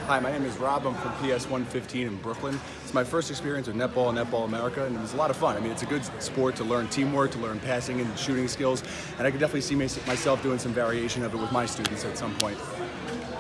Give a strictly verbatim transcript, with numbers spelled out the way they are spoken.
Hi, my name is Rob. I'm from P S one fifteen in Brooklyn. It's my first experience with Netball and Netball America, and it was a lot of fun. I mean, it's a good sport to learn teamwork, to learn passing and shooting skills, and I could definitely see myself doing some variation of it with my students at some point.